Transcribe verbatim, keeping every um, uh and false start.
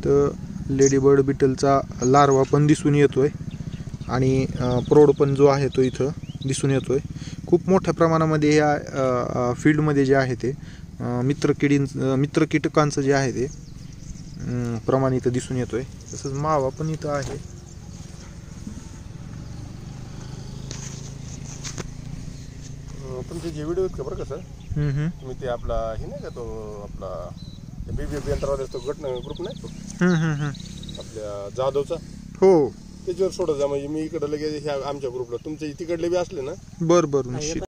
इथं ladybird बिटलचा larva पण दिसून येतोय आणि प्रौढ पण जो आहे तो इथं दिसून येतोय. खूप मोठ्या प्रमाणामध्ये या फील्डमध्ये जे आहे ते मित्र किडीं मित्र कीटकांचं जे आहे ते प्रमाण इथं दिसून येतोय. तसंच मावा पण इथं आहे. तुमचे जे व्हिडिओ आहेत का बरं का सर, तुम्ही ते आपला हे नाही का तो आपला बीबीएफ यंत्रावर तो गट ग्रुप नाही तो आपल्या जाधवचा, हो त्याच्यावर सोडा जा. म्हणजे मी इकडे लगेच ह्या आमच्या ग्रुपला तुमचे तिकडले बी असले ना बरं बरं.